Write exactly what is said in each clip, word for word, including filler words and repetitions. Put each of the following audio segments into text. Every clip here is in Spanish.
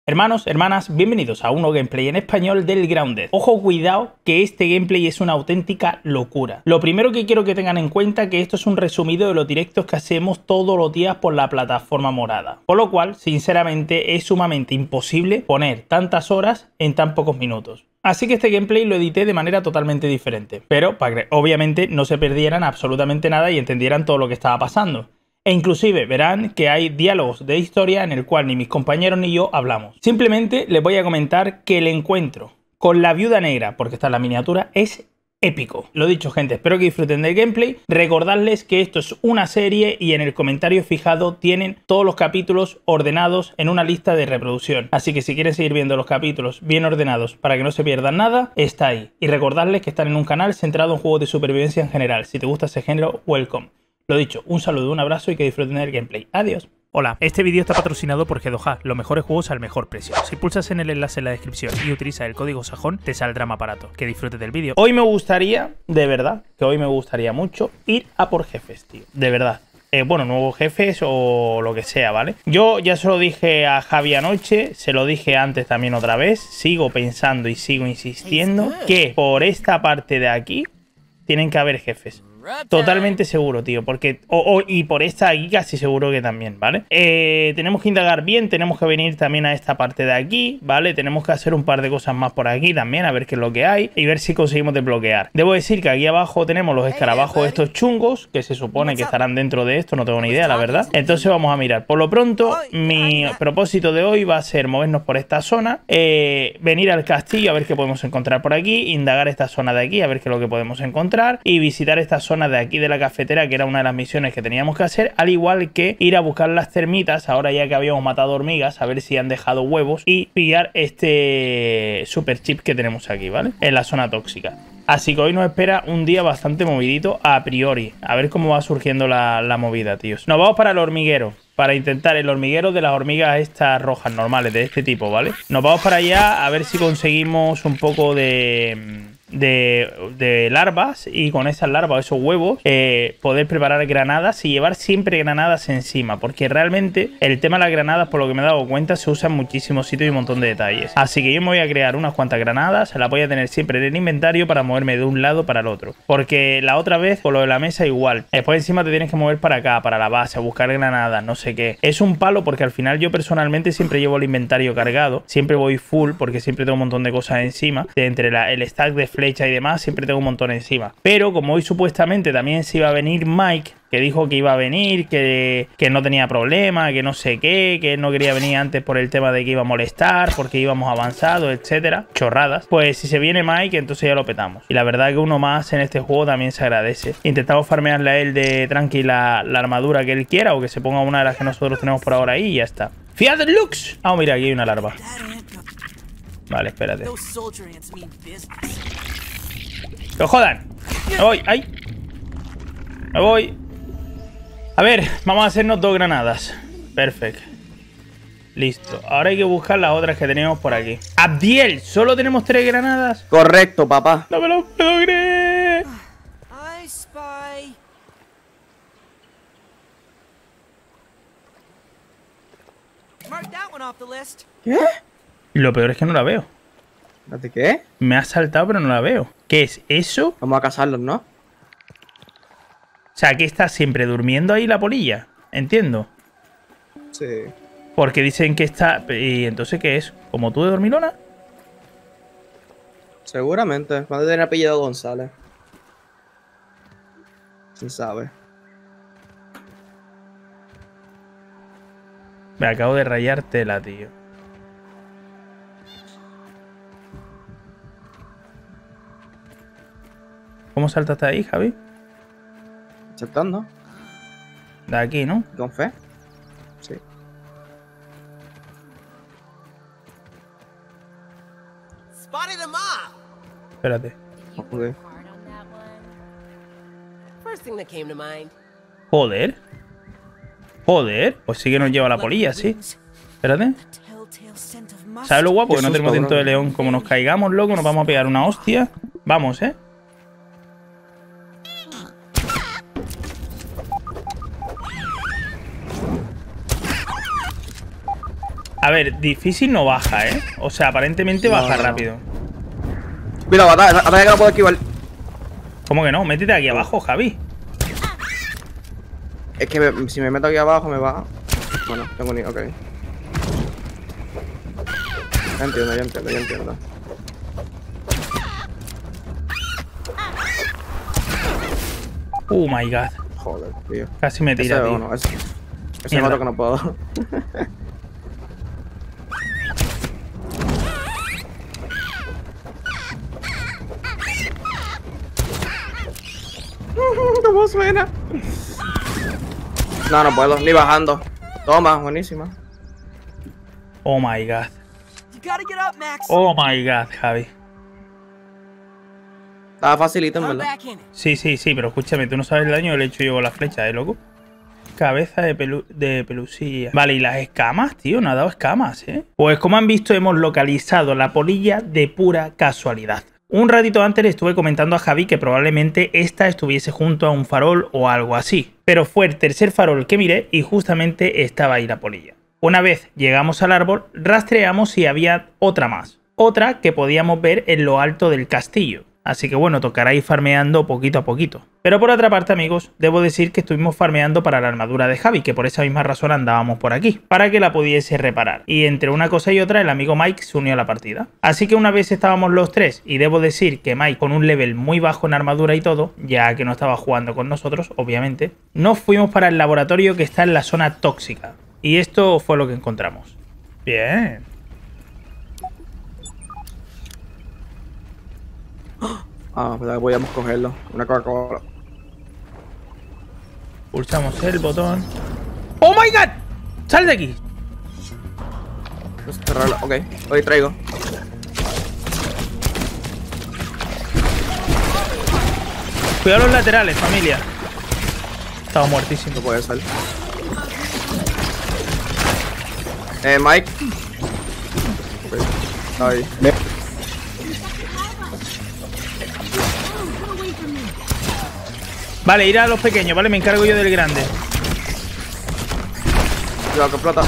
Hermanos, hermanas, bienvenidos a un nuevo gameplay en español del Grounded. Ojo, cuidado, que este gameplay es una auténtica locura. Lo primero que quiero que tengan en cuenta es que esto es un resumido de los directos que hacemos todos los días por la plataforma morada. Por lo cual, sinceramente, es sumamente imposible poner tantas horas en tan pocos minutos. Así que este gameplay lo edité de manera totalmente diferente, pero para que obviamente no se perdieran absolutamente nada y entendieran todo lo que estaba pasando. E inclusive verán que hay diálogos de historia en el cual ni mis compañeros ni yo hablamos. Simplemente les voy a comentar que el encuentro con la viuda negra, porque está en la miniatura, es épico. Lo dicho, gente, espero que disfruten del gameplay. Recordarles que esto es una serie y en el comentario fijado tienen todos los capítulos ordenados en una lista de reproducción. Así que si quieren seguir viendo los capítulos bien ordenados para que no se pierdan nada, está ahí. Y recordarles que están en un canal centrado en juegos de supervivencia en general. Si te gusta ese género, welcome. Lo dicho, un saludo, un abrazo y que disfruten del gameplay. Adiós. Hola, este vídeo está patrocinado por Gedoha, los mejores juegos al mejor precio. Si pulsas en el enlace en la descripción y utilizas el código sajón, te saldrá más barato. Que disfrutes del vídeo. Hoy me gustaría, de verdad, que hoy me gustaría mucho ir a por jefes, tío. De verdad. Eh, bueno, nuevos jefes o lo que sea, ¿vale? Yo ya se lo dije a Javi anoche, se lo dije antes también otra vez. Sigo pensando y sigo insistiendo que por esta parte de aquí tienen que haber jefes. Totalmente seguro, tío, porque o, o, y por esta aquí casi seguro que también, ¿vale? Eh, tenemos que indagar bien, tenemos que venir también a esta parte de aquí, ¿vale? Tenemos que hacer un par de cosas más por aquí también, a ver qué es lo que hay y ver si conseguimos desbloquear. Debo decir que aquí abajo tenemos los escarabajos estos chungos, que se supone que estarán dentro de esto, no tengo ni idea, la verdad. Entonces vamos a mirar. Por lo pronto, mi propósito de hoy va a ser movernos por esta zona, eh, venir al castillo a ver qué podemos encontrar por aquí, indagar esta zona de aquí, a ver qué es lo que podemos encontrar y visitar esta zona zona de aquí de la cafetera, que era una de las misiones que teníamos que hacer, al igual que ir a buscar las termitas, ahora ya que habíamos matado hormigas, a ver si han dejado huevos y pillar este super chip que tenemos aquí, ¿vale? En la zona tóxica. Así que hoy nos espera un día bastante movidito a priori. A ver cómo va surgiendo la, la movida, tíos. Nos vamos para el hormiguero. Para intentar el hormiguero de las hormigas estas rojas normales, de este tipo, ¿vale? Nos vamos para allá a ver si conseguimos un poco de... De, de larvas y con esas larvas, esos huevos, eh, poder preparar granadas y llevar siempre granadas encima, porque realmente el tema de las granadas, por lo que me he dado cuenta, se usa en muchísimos sitios y un montón de detalles. Así que yo me voy a crear unas cuantas granadas, las voy a tener siempre en el inventario para moverme de un lado para el otro, porque la otra vez con lo de la mesa igual, después encima te tienes que mover para acá, para la base, a buscar granadas, no sé qué. Es un palo porque al final yo personalmente siempre llevo el inventario cargado, siempre voy full porque siempre tengo un montón de cosas encima, de entre la, el stack de flecha y demás, siempre tengo un montón encima. Pero como hoy supuestamente también se iba a venir Mike, que dijo que iba a venir, que, que no tenía problema, que no sé qué, que él no quería venir antes por el tema de que iba a molestar, porque íbamos avanzados, etcétera, chorradas, pues si se viene Mike, entonces ya lo petamos. Y la verdad que uno más en este juego también se agradece. Intentamos farmearle a él de tranqui la, la armadura que él quiera, o que se ponga una de las que nosotros tenemos por ahora ahí y ya está. ¡Fiat Lux! Ah, mira, aquí hay una larva. Vale, espérate. ¡Que jodan! ¡Me voy! ¡Ay! ¡Me voy! A ver, vamos a hacernos dos granadas. Perfecto. Listo. Ahora hay que buscar las otras que teníamos por aquí. ¡Abdiel! ¿Solo tenemos tres granadas? Correcto, papá. ¡No me lo puedo creer! ¿Qué? Lo peor es que no la veo. ¿De qué? Me ha saltado pero no la veo. ¿Qué es eso? Vamos a cazarlos, ¿no? O sea, que está siempre durmiendo ahí la polilla. Entiendo. Sí. Porque dicen que está... ¿Y entonces qué es? ¿Como tú de dormilona? Seguramente. Va a tener apellido González. ¿Quién sabe? Me acabo de rayar tela, tío. ¿Cómo saltaste ahí, Javi? Saltando. De aquí, ¿no? Con fe. Sí. Espérate. Okay. Joder. Joder. Pues sí que nos lleva la polilla, sí. Espérate. ¿Sabes lo guapo? Que no tenemos diente de león. Como nos caigamos, loco, nos vamos a pegar una hostia. Vamos, ¿eh? A ver, difícil no baja, ¿eh? O sea, aparentemente No, baja no. rápido. Mira, batalla, batalla que no puedo esquivar. ¿Cómo que no? Métete aquí abajo, Javi. Es que me- si me meto aquí abajo me va. Bueno, tengo ni. Ok. Ya entiendo, ya entiendo, ya entiendo. Oh my god. Joder, tío. Casi me tira, Ese, tío. bueno, ese, ese es Mierda. otro que no puedo. ¿Cómo suena? No, no puedo, ni bajando. Toma, buenísima. Oh my god. You gotta get up, Max. Oh my god, Javi. Estaba facilito, en I'm verdad. back in it. Sí, sí, sí, pero escúchame, tú no sabes el daño que le he hecho yo con la flecha, ¿eh, loco? Cabeza de, pelu de pelusilla. Vale, y las escamas, tío, no ha dado escamas, ¿eh? Pues como han visto, hemos localizado la polilla de pura casualidad. Un ratito antes le estuve comentando a Javi que probablemente esta estuviese junto a un farol o algo así. Pero fue el tercer farol que miré y justamente estaba ahí la polilla. Una vez llegamos al árbol, rastreamos si había otra más. Otra que podíamos ver en lo alto del castillo. Así que bueno, tocará ir farmeando poquito a poquito. Pero por otra parte, amigos, debo decir que estuvimos farmeando para la armadura de Javi, que por esa misma razón andábamos por aquí, para que la pudiese reparar. Y entre una cosa y otra, el amigo Mike se unió a la partida. Así que una vez estábamos los tres, y debo decir que Mike con un level muy bajo en armadura y todo, ya que no estaba jugando con nosotros, obviamente, nos fuimos para el laboratorio que está en la zona tóxica. Y esto fue lo que encontramos. Bien. Ah, verdad que podíamos cogerlo. Una Coca-Cola. Pulsamos el botón. ¡Oh my god! ¡Sal de aquí! Cerrarlo. Ok, hoy traigo. Cuidado los laterales, familia. Estaba muertísimo. No puede ser. Eh, Mike. Ok, está ahí. Vale, ir a los pequeños, ¿vale? Me encargo yo del grande. Cuidado que explota.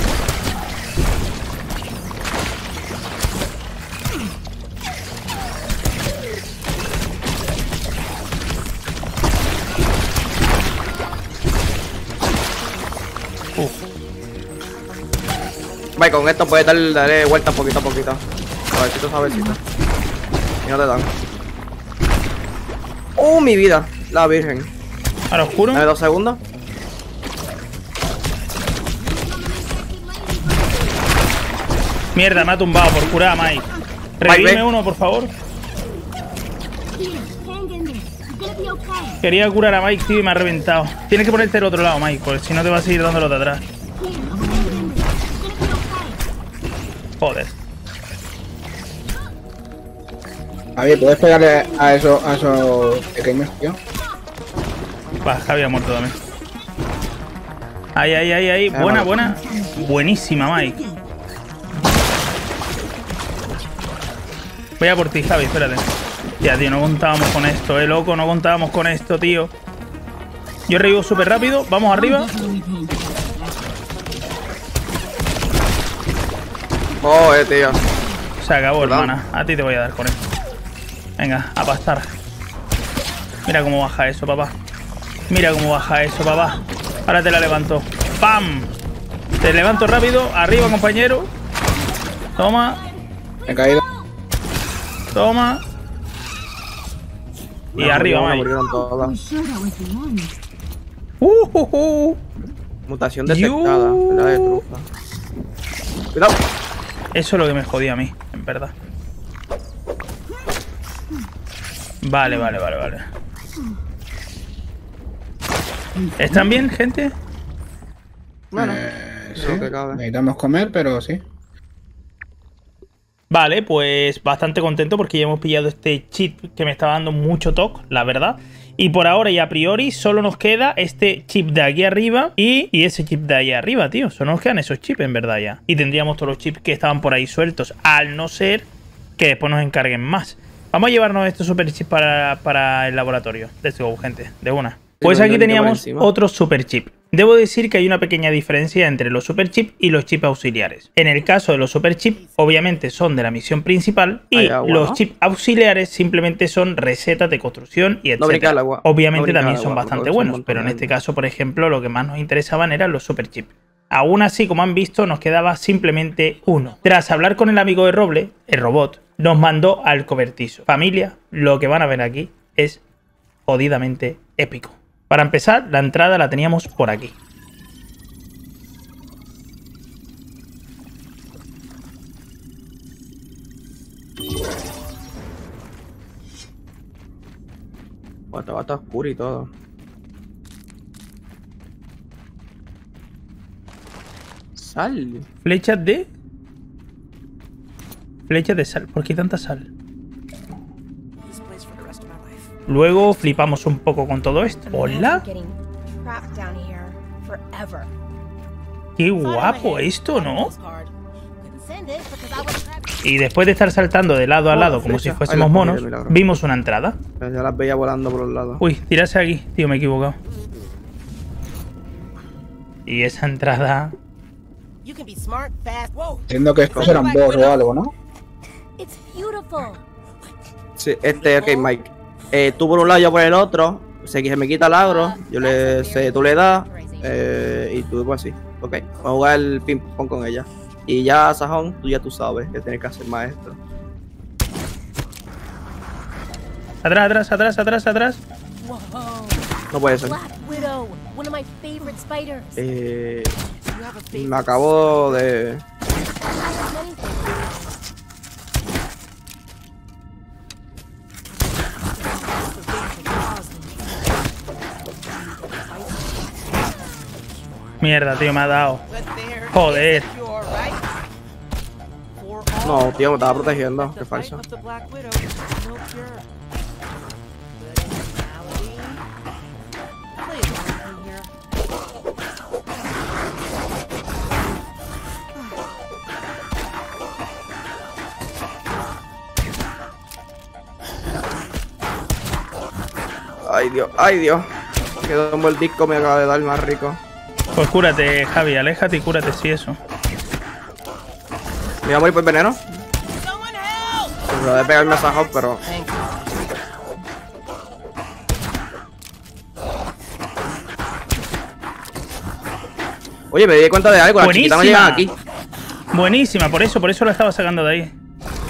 Uf. Mike, con esto puedes darle, darle vuelta poquito a poquito. Suavecito, suavecito. Y no te dan. ¡Oh, mi vida! La virgen. Ahora oscuro. Dame dos segundos. Mierda, me ha tumbado por curar a Mike. Revíveme uno, por favor. Quería curar a Mike, tío, y me ha reventado. Tienes que ponerte del otro lado, Mike, porque si no te va a seguir dándolo de atrás. Joder. Javier, ¿puedes pegarle a esos, a esos pequeños, tío? Va, Javi ha muerto también. Ahí, ahí, ahí, ahí. Buena, buena. Buenísima, Mike. Voy a por ti, Javi, espérate. Ya, tío, no contábamos con esto, eh, loco. No contábamos con esto, tío. Yo revivo súper rápido. Vamos arriba. Oh, eh, tío. Se acabó, Perdón. hermana. A ti te voy a dar con esto. Venga, a pastar. Mira cómo baja eso, papá. Mira cómo baja eso, papá. Ahora te la levanto. ¡Pam! Te levanto rápido. Arriba, compañero. Toma. He caído. Toma. Y No, arriba, me Mike. murieron todas. Uh, uh, uh. Mutación detectada. La de trufa. Cuidado. Eso es lo que me jodía a mí, en verdad. Vale, vale, vale, vale. ¿Están bien, gente? Bueno, Eh, sí. lo que cabe. Necesitamos comer, pero sí. Vale, pues bastante contento porque ya hemos pillado este chip que me estaba dando mucho toque, la verdad. Y por ahora y a priori solo nos queda este chip de aquí arriba y, y ese chip de ahí arriba, tío. Solo nos quedan esos chips en verdad ya. Y tendríamos todos los chips que estaban por ahí sueltos, al no ser que después nos encarguen más. Vamos a llevarnos estos super chips para, para el laboratorio. Let's go, gente, de una. Pues Sí, aquí por teníamos encima. otro super chip. Debo decir que hay una pequeña diferencia entre los super chip y los chip auxiliares. En el caso de los super chip, obviamente son de la misión principal y Hay agua, los ¿no? chip auxiliares simplemente son recetas de construcción y No brinca el etcétera. agua. Obviamente No brinca también el son agua, bastante porque son buenos, un pero en montón este de- caso, por ejemplo, lo que más nos interesaban eran los super chip. Aún así, como han visto, nos quedaba simplemente uno. Tras hablar con el amigo de Roble, el robot, nos mandó al cobertizo. Familia, lo que van a ver aquí es jodidamente épico. Para empezar, la entrada la teníamos por aquí. Oh, estaba todo oscuro y todo. Sal. Flechas de... Flechas de sal. ¿Por qué tanta sal? This place for the rest of my life. Luego flipamos un poco con todo esto. ¡Hola! Getting trapped down here forever. ¡Qué guapo esto, ¿no? Couldn't send it because I was trapped. Y después de estar saltando de lado a Oh, lado la como si flecha. fuésemos Ay, la monos, cogí de milagro. vimos una entrada. Ya las veía volando por los lados. Uy, tirarse aquí. Tío, me he equivocado. Y esa entrada... You can be smart, fast. Whoa. Entiendo que estos eran boss o algo, ¿no? It's beautiful. Sí, este, ok, Mike. Eh, tú por un lado, yo por el otro. Se, se me quita el agro. Yo le sé, tú le das. Eh, y tú pues así. Ok. Vamos a jugar el ping pong con ella. Y ya, Sajón, tú ya tú sabes que tienes que hacer maestro. Atrás, atrás, atrás, atrás, atrás. No puede ser. Black Widow, one of my favorite spiders. Eh, You have a favorite. me acabo de. Many Mierda, tío, me ha dado. But there Joder. is a cure, right? For all No, tío, me estaba the protegiendo. the Qué fight falso. of the Black Widow, there's no cure. But in reality, play along in here. Ay, Dios, ay, Dios. Quedó un buen disco, me acaba de dar más rico. Pues cúrate, Javi, aléjate y cúrate, sí, eso. Me voy a morir por veneno. Someone help! Pero de pegarme a Sajón, pero. Thank you. Oye, me di cuenta de algo. Las chiquitas no Buenísima. llegan aquí. Buenísima, por eso, por eso la estaba sacando de ahí.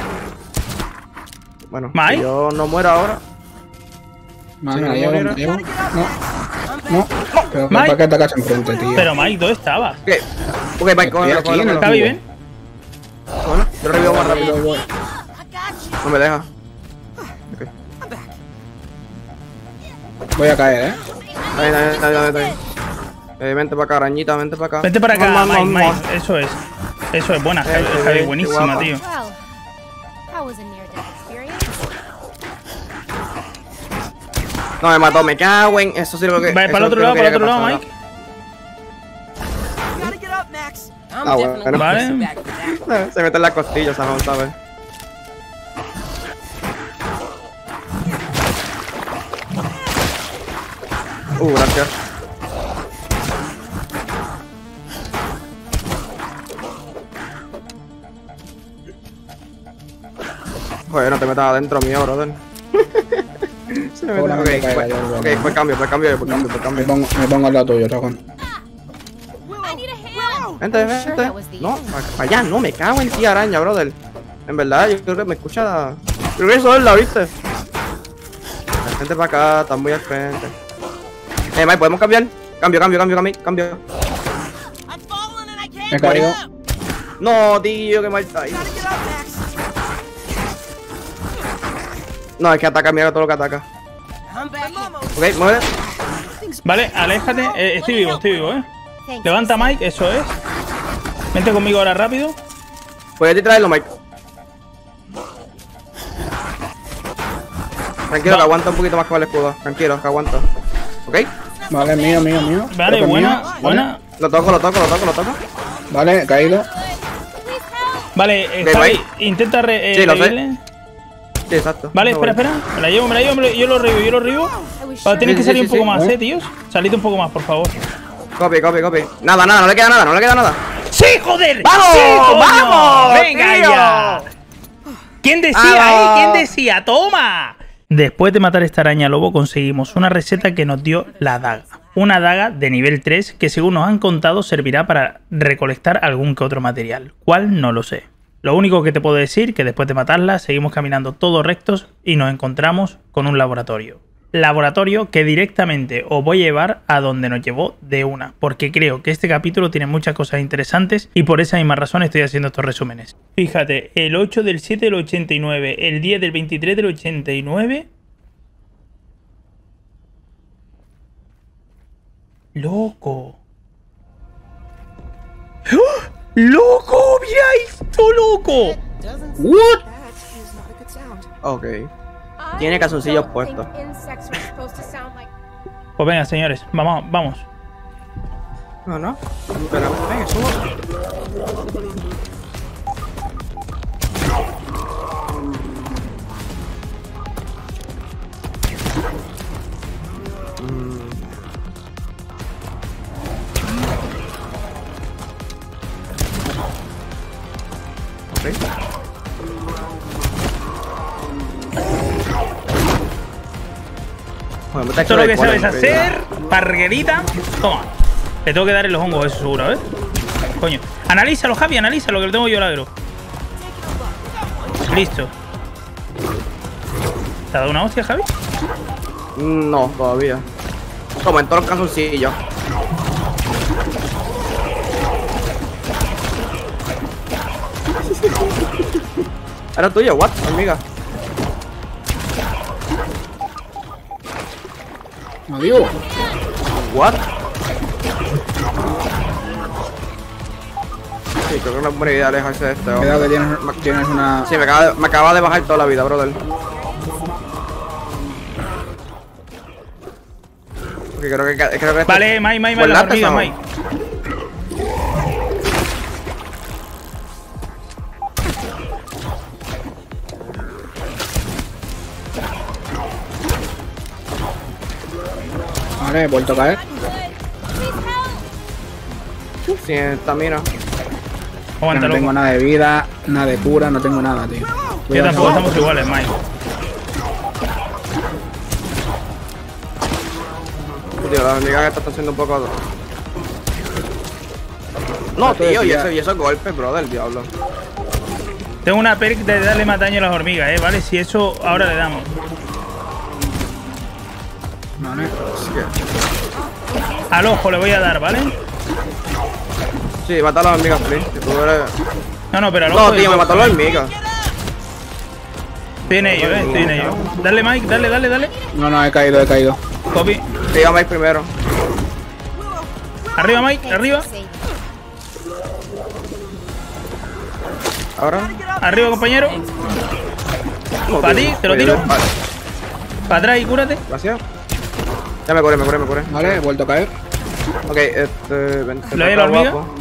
Bueno, ¿Mike? si yo no muero ahora. No, Sí, no, no llego, muriera. no llego. No, no. Pero Mike. ¿para qué atacas enfrente, tío? Pero Mike, ¿dónde estabas? ¿Qué? Ok, Mike, cógelo, aquí cógelo, en el cógelo. Javi, ven. Cógelo. Yo lo revivo más Voy, rápido. voy, voy. I got you. No me deja. Ok. Voy a caer, ¿eh? Ahí, ahí, ahí, ahí, ahí. Eh, vente para acá, arañita, vente para acá. Vente para acá, Vamos, Mike, vamos, Mike. Eso es. Eso es buena, Javi, Eh, eh, Javi, qué buenísima, guapa. tío. Well, that was a near-death experience. No, me mató, me cago en. Eso sí lo que. Vale, eso para el es otro lo lado, que para el otro quería lado, que Mike. You gotta get up, Max. I'm Ah, definitely bueno. Vale. back for that. pasara. Se mete en las costillas, Sajón, ¿sabes? Uh, gracias. Joder, no te metas adentro mío, brother. Se me mete. Ahora Ok, me caiga fue, yo, ok, brother. fue cambio, fue cambio, fue cambio, fue Me cambio. pongo, me pongo al lado tuyo, Sajón. I need a hand. Vente, I'm sure vente. that was the No, end. para allá, no, me cago en ti, araña, brother. En verdad, yo creo que me escucha. Creo que eso es la, ¿viste? Vente para acá, estás muy al frente. Eh, Mike, ¿podemos cambiar? Cambio, cambio, cambio, cambio, cambio. I'm falling and I can't Me he get caído. up. No, tío, qué mal está ahí. Gotta get up, Max. No, es que ataca, mira todo lo que ataca. I'm back in. Ok, muere. Vale, aléjate. Eh, estoy vivo, estoy vivo, eh. Thanks, Levanta, Sam. Mike, eso es. Vente conmigo ahora rápido. Puedes traerlo, Mike. Tranquilo, Va. que aguanta un poquito más con el escudo. Tranquilo, que aguanta. ¿Ok? Vale, mío, mío, mío. Vale, Creo que es buena, mío. buena. Lo toco, lo toco, lo toco, lo toco. Vale, he caído. Please help. Vale, eh, Ok, Javi, Mike. intenta re, eh, Sí, lo sé. revivirle. Sí, exacto. Vale, No espera, voy. espera. Me la llevo, me la llevo, me la- yo lo revivo, yo lo revivo. Vale, tienes que Sí, sí, salir sí, un poco sí. más, eh, tíos. Salid un poco más, por favor. Copy, copy, copy. Nada, nada, no le queda nada, no le queda nada. ¡Sí, joder! ¡Vamos! ¡Sí, coño! ¡Vamos, ¡Venga tío! ya! ¿Quién decía, ¡Vamos! eh? ¿Quién decía? ¡Toma! Después de matar esta araña lobo conseguimos una receta que nos dio la daga. Una daga de nivel tres que según nos han contado servirá para recolectar algún que otro material. ¿Cuál? No lo sé. Lo único que te puedo decir que después de matarla seguimos caminando todos rectos y nos encontramos con un laboratorio. Laboratorio que directamente os voy a llevar a donde nos llevó de una, porque creo que este capítulo tiene muchas cosas interesantes y por esa misma razón estoy haciendo estos resúmenes. Fíjate, el ocho del siete del ochenta y nueve, el diez del veintitrés del ochenta y nueve... ¡Loco! ¡Oh! ¡Loco! ¡Mira esto, loco! What? Ok. Tiene calzoncillos puestos. Pues venga, señores, vamos, vamos. No, no. Espera, venga, subo. Bueno, Esto es lo que sabes hacer, parguerita. Toma. Le tengo que dar en los hongos, eso seguro, ¿eh? Coño. Analízalo, Javi, analízalo, que lo tengo yo al agro. Listo. ¿Te ha dado una hostia, Javi? No, todavía. Como en todos los calzoncillos. Era tuyo, what, amiga. No digo. What? Sí, creo que es una buena idea alejarse de este hombre. Cuidado que tienes, tienes una. Sí, me acaba, de, me acaba de bajar toda la vida, brother. Porque creo que, creo que este- Vale, Mai, Mai, Mai, Pues las lata, hormigas, ¿no? Mai. Vale, he vuelto a caer. Sin estamina. Que Aguanta, no tengo loco. nada de vida, nada de cura, no tengo nada, tío. Yo Cuidado, tampoco chaval. estamos iguales, Mai. Tío, la hormiga esta está haciendo un poco. No, Trato de tío, y pillar. eso, y esos golpes, bro, del diablo. Tengo una perk de darle más daño a las hormigas, ¿eh? ¿Vale? Si eso ahora le damos. Vale. Así que- Al ojo le voy a dar, ¿vale? Sí, mata a las hormigas, please. Que tú eres... No, no, pero al ojo. No, del tío, me cojo. mató a las hormigas. Estoy en ello, eh. Estoy en ello. Dale, Mike, dale, dale, dale. No, no, he caído, he caído. Copy. Te iba a ir primero. Arriba, Mike, arriba. Ahora. Arriba, compañero. No, Pa' tío, ti, te lo oye, tiro. vale, Para atrás y cúrate. Gracias. Ya me curé, me curé, me curé. Vale, he vuelto a caer. Ok, este. Vente ¿Lo hay para la hormiga? abajo.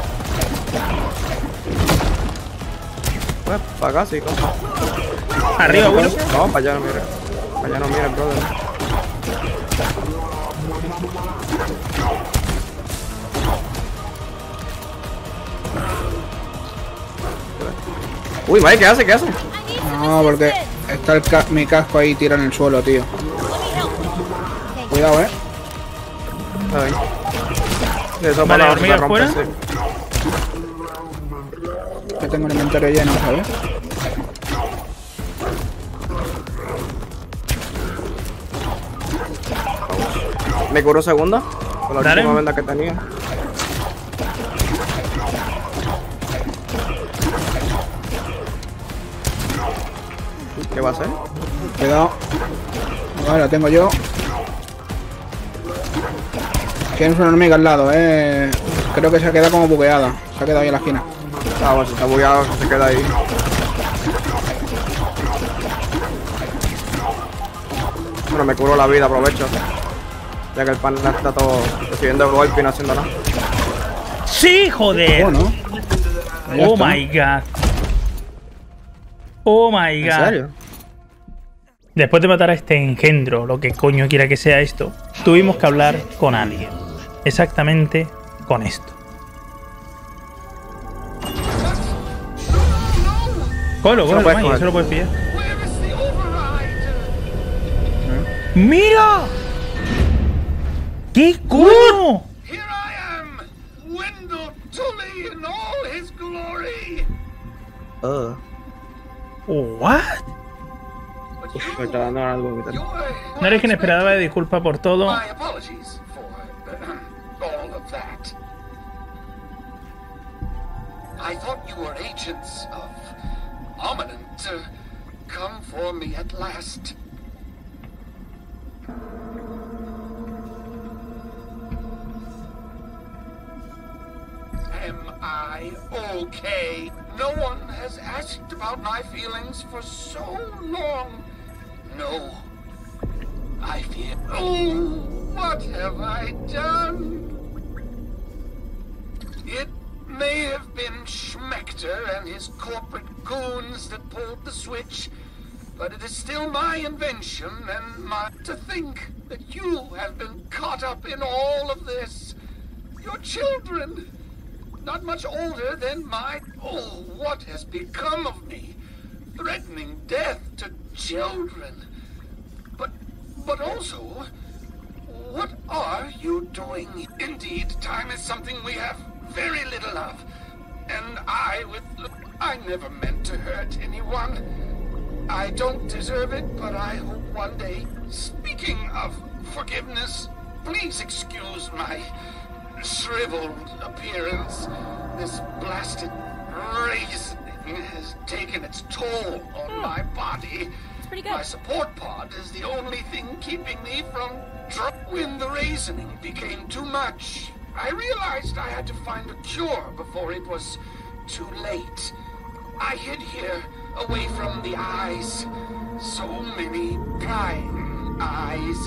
Pues, para acá, sí, compa. Arriba, Willow. No, para allá no mire. Para allá no mire, brother. Uy, Mike, ¿qué hace? ¿Qué hace? No, porque está el ca mi casco ahí tirado en el suelo, tío. Cuidado, eh. Está bien. Sí, eso Vale, para hormigas para romper, fuera. sí. Que tengo el inventario lleno, ¿sabes? Me curo segunda. Con la Dale. última venda que tenía. ¿Qué va a hacer? Cuidado. Vale, la tengo yo. Tienes una hormiga al lado, eh. Creo que se ha quedado como bugueada. Se ha quedado ahí en la esquina. Ah, bueno, si está bugueado, se queda ahí. Bueno, me curo la vida, aprovecho. Ya que el pan está todo recibiendo el golpe y no haciendo nada. Sí, joder. Oh, ¿no? Ya Oh está. my god. Oh my ¿En god. serio? Después de matar a este engendro, lo que coño quiera que sea esto, tuvimos que hablar con alguien. Exactamente con esto. Cógelo, cógelo, Mike, eso lo puedes pillar. ¡Mira! ¿Qué coño? Here I am, Wendell Tully in all his glory. Uh, ¿What? But uf, me está dando ganas de vomitar. you're No eres quien esperaba, de disculpa por todo. My apologies for all of that. I thought you were agents of Ominent to come for me at last. Am I okay? No one has asked about my feelings for so long. No. I feel... Oh, what have I done? It may have been Schmechter and his corporate goons that pulled the switch, but it is still my invention and my... To think that you have been caught up in all of this. Your children, not much older than my... Oh, what has become of me? Threatening death to children. But, but also, what are you doing? Indeed, time is something we have very little of. And I, with... I never meant to hurt anyone. I don't deserve it, but I hope one day... Speaking of forgiveness, please excuse my shriveled appearance. This blasted race has taken its toll on my body. It's pretty My good. support pod is the only thing keeping me from drunk. When the reasoning became too much, I realized I had to find a cure before it was too late. I hid here, away from the eyes. So many prying eyes.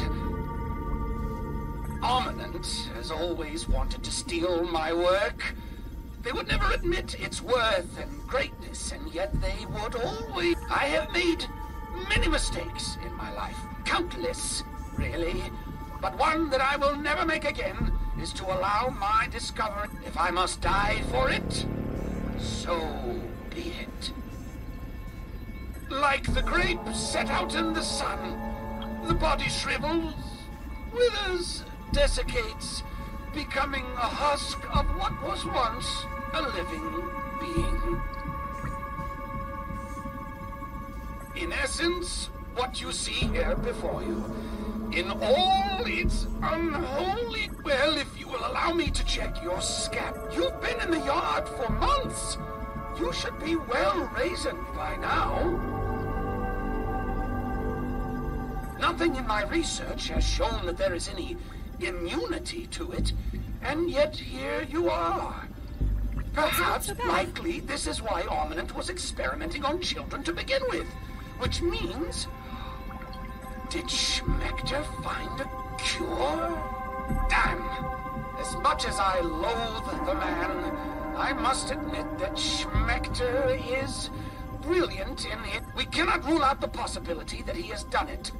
Ominent has always wanted to steal my work. They would never admit its worth and greatness, and yet they would always... I have made many mistakes in my life. Countless, really. But one that I will never make again is to allow my discovery. If I must die for it, so be it. Like the grape set out in the sun, the body shrivels, withers, desiccates, becoming a husk of what was once a living being. In essence, what you see here before you, in all its unholy... Well, if you will allow me to check your scab, you've been in the yard for months. You should be well reasoned by now. Nothing in my research has shown that there is any immunity to it, and yet here you are. Perhaps, so bad. likely, this is why Ominent was experimenting on children to begin with. Which means... Did Schmechter find a cure? Damn! As much as I loathe the man, I must admit that Schmechter is brilliant in it. We cannot rule out the possibility that he has done it.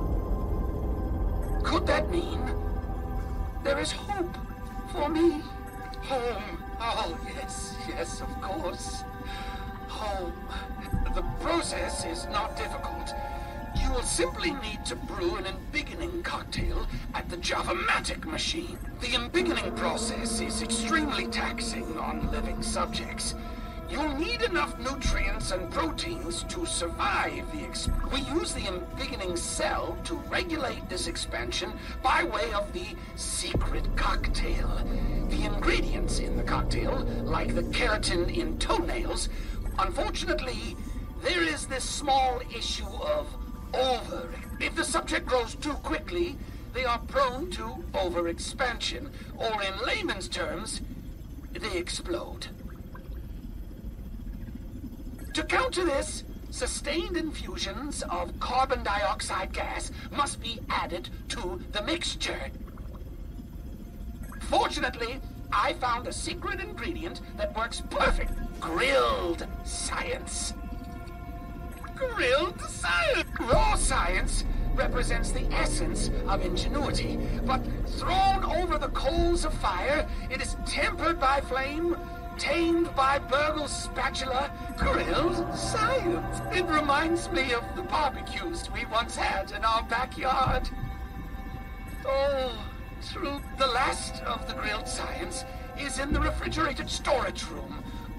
Could that mean there is hope for me? Home. Oh, yes, yes, of course. Home. The process is not difficult. You will simply need to brew an embiggening cocktail at the Java-matic machine. The embiggening process is extremely taxing on living subjects. You'll need enough nutrients and proteins to survive the ex- We use the embiggening cell to regulate this expansion by way of the secret cocktail. The ingredients in the cocktail, like the keratin in toenails, unfortunately, there is this small issue of over. If the subject grows too quickly, they are prone to overexpansion, or in layman's terms, they explode. To counter this, sustained infusions of carbon dioxide gas must be added to the mixture. Fortunately, I found a secret ingredient that works perfect. Grilled science. Grilled grilled science. Raw science represents the essence of ingenuity, but thrown over the coals of fire, it is tempered by flame, tamed by Burgle's spatula, grilled science. It reminds me of the barbecues we once had in our backyard. Oh, true. The last of the grilled science is in the refrigerated storage room.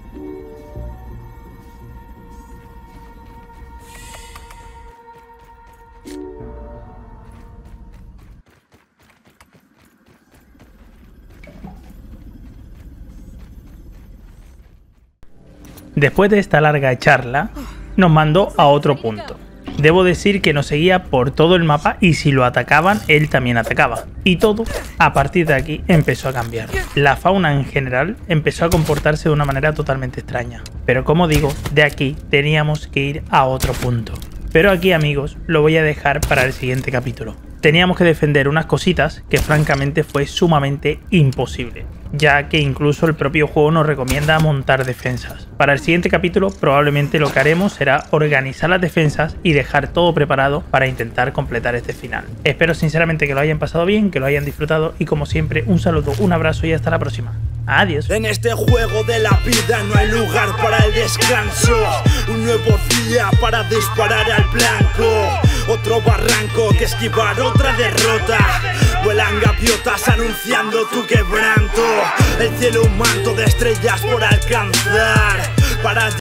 Después de esta larga charla, nos mandó a otro punto. Debo decir que nos seguía por todo el mapa y si lo atacaban, él también atacaba. Y todo, a partir de aquí, empezó a cambiar. La fauna en general empezó a comportarse de una manera totalmente extraña. Pero como digo, de aquí teníamos que ir a otro punto. Pero aquí, amigos, lo voy a dejar para el siguiente capítulo. Teníamos que defender unas cositas que francamente fue sumamente imposible, ya que incluso el propio juego nos recomienda montar defensas. Para el siguiente capítulo probablemente lo que haremos será organizar las defensas y dejar todo preparado para intentar completar este final. Espero sinceramente que lo hayan pasado bien, que lo hayan disfrutado y como siempre un saludo, un abrazo y hasta la próxima. Adiós. En este juego de la vida no hay lugar para el descanso. Un nuevo día para disparar al blanco. Otro barranco que esquivar, otra derrota. Vuelan gaviotas anunciando tu quebranto. El cielo un manto de estrellas por alcanzar. Para